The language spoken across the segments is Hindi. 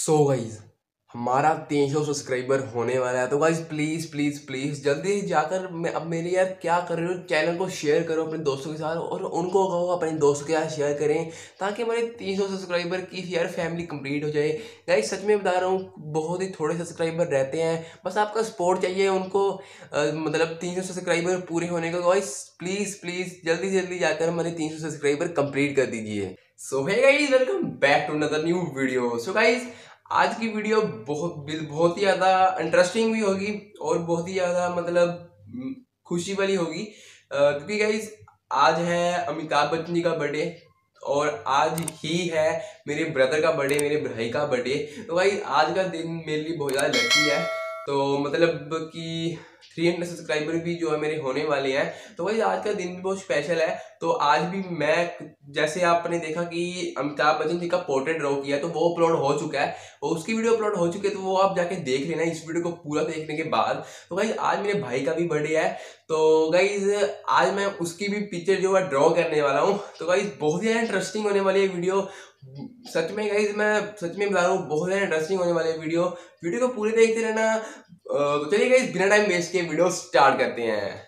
सो गाइज हमारा 300 सब्सक्राइबर होने वाला है। तो गाइज प्लीज़ प्लीज़ प्लीज़ जल्दी जाकर अब मेरे यार क्या कर रहे हो, चैनल को शेयर करो अपने दोस्तों के साथ और उनको कहो अपने दोस्तों के साथ शेयर करें ताकि हमारे 300 सब्सक्राइबर की यार फैमिली कंप्लीट हो जाए। गाइज सच में बता रहा हूँ, बहुत ही थोड़े सब्सक्राइबर रहते हैं, बस आपका सपोर्ट चाहिए उनको मतलब 300 सब्सक्राइबर पूरे होने का। गाइज प्लीज़ प्लीज़ जल्दी जल्दी जाकर हमारे 300 सब्सक्राइबर कंप्लीट कर दीजिए। So hey guys, welcome back to another new video. So guys आज की वीडियो बहुत ही ज़्यादा इंटरेस्टिंग भी होगी और बहुत ही ज़्यादा मतलब खुशी वाली होगी क्योंकि गाइज आज है अमिताभ बच्चन जी का बर्थडे और आज ही है मेरे ब्रदर का बर्थडे, मेरे भाई का बर्थडे। तो भाई आज का दिन मेरे लिए बहुत ज़्यादा लकी है। तो मतलब कि 300 सब्सक्राइबर भी जो है मेरे होने वाले हैं। तो भाई आज का दिन भी बहुत स्पेशल है। तो आज भी मैं, जैसे आपने देखा कि अमिताभ बच्चन जी का पोर्ट्रेट ड्रॉ किया तो वो अपलोड हो चुका है और उसकी वीडियो अपलोड हो चुकी है, तो वो आप जाके देख लेना इस वीडियो को पूरा देखने के बाद। तो भाई आज मेरे भाई का भी बर्थडे है, तो गाइज आज मैं उसकी भी पिक्चर जो है ड्रॉ करने वाला हूँ। तो गाइज बहुत ही इंटरेस्टिंग होने वाली है वीडियो, सच में गाइज मैं सच में बता रहा हूँ, बहुत ज़्यादा इंटरेस्टिंग होने वाली है वीडियो को पूरे देखते रहना। तो चलिए गाइज बिना टाइम वेस्ट के वीडियो स्टार्ट करते हैं।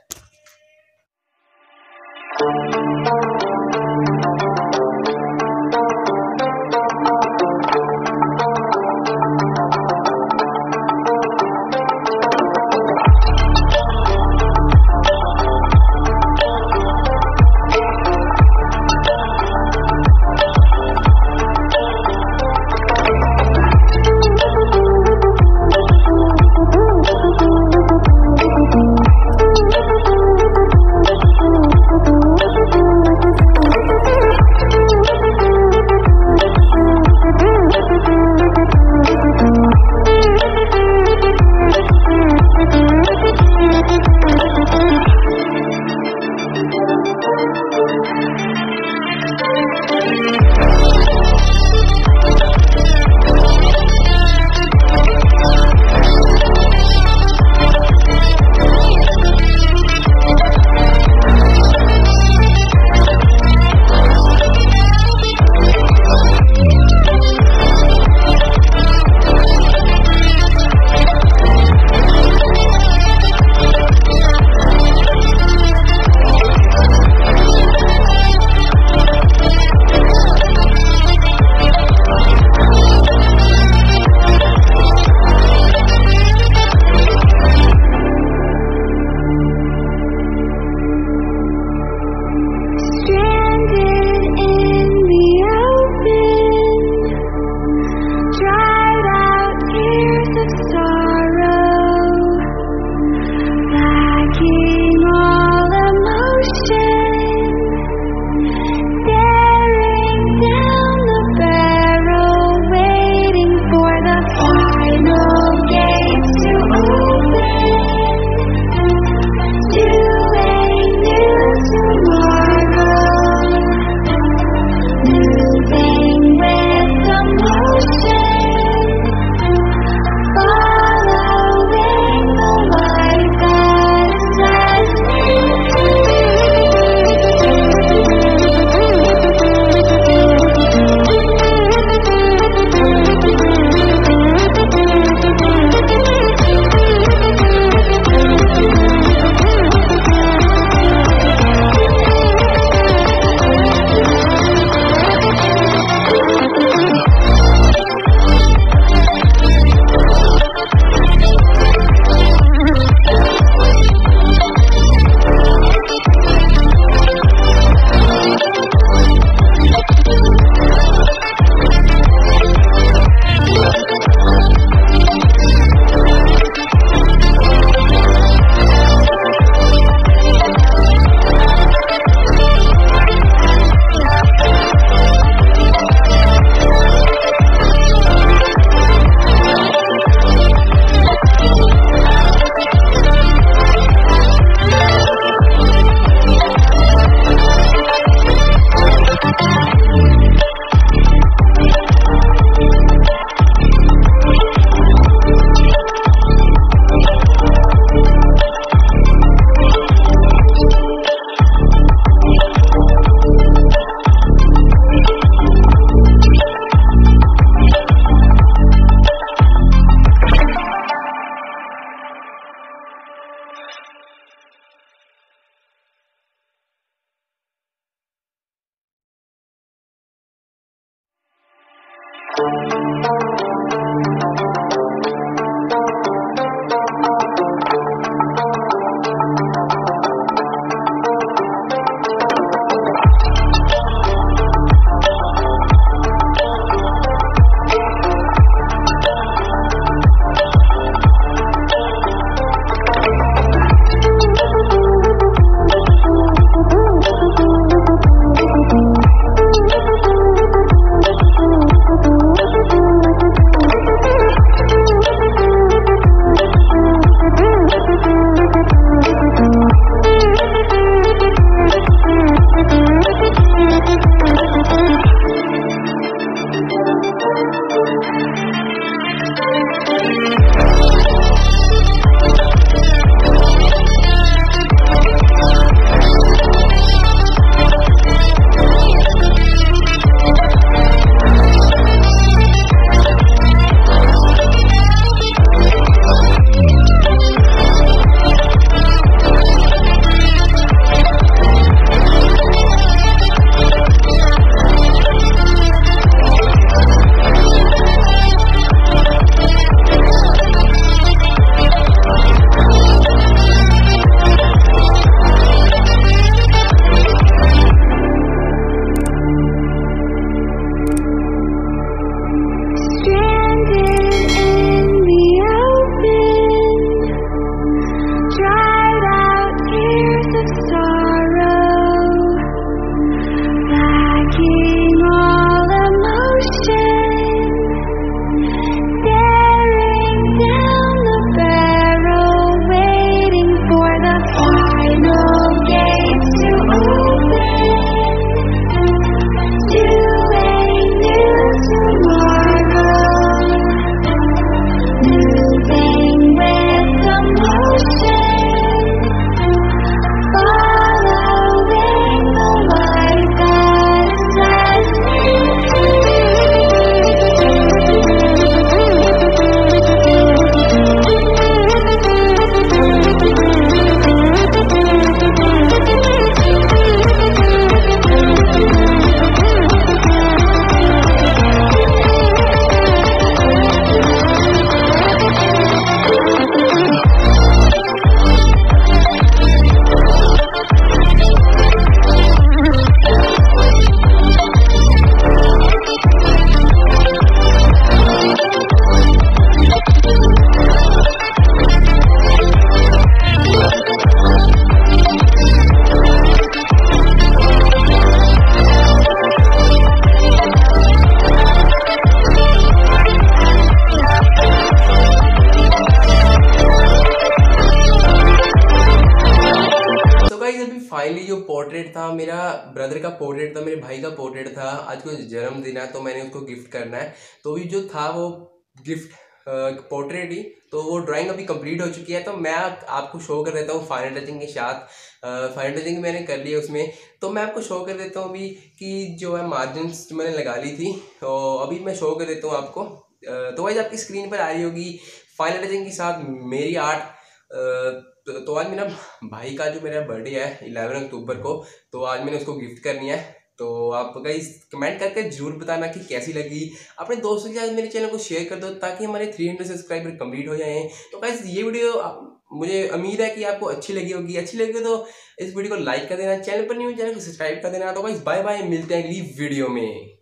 फाइनली जो पोर्ट्रेट था, मेरा ब्रदर का पोर्ट्रेट था, मेरे भाई का पोर्ट्रेट था। आज को जन्मदिन है तो मैंने उसको गिफ्ट करना है। तो ये जो था वो गिफ्ट पोर्ट्रेट ही, तो वो ड्राइंग अभी कंप्लीट हो चुकी है। तो मैं आपको शो कर देता हूँ फाइनल टचिंग के साथ। फाइनल टचिंग मैंने कर ली है उसमें, तो मैं आपको शो कर देता हूँ अभी कि जो है मार्जिन्स जो मैंने लगा ली थी, तो अभी मैं शो कर देता हूँ आपको। तो आज आपकी स्क्रीन पर आ रही होगी फाइनल टचिंग के साथ मेरी आर्ट। तो आज मेरा भाई का जो मेरा बर्थडे है 11 अक्टूबर को, तो आज मैंने उसको गिफ्ट करनी है। तो आप गाइस कमेंट करके जरूर बताना कि कैसी लगी। अपने दोस्तों के साथ मेरे चैनल को शेयर कर दो ताकि हमारे 300 सब्सक्राइबर कंप्लीट हो जाएं। तो गाइस ये वीडियो मुझे उम्मीद है कि आपको अच्छी लगी होगी। अच्छी लगी तो इस वीडियो को लाइक कर देना, चैनल पर न्यू चैनल को सब्सक्राइब कर देना। तो गाइस बाय बाय, मिलते हैं अगली वीडियो में।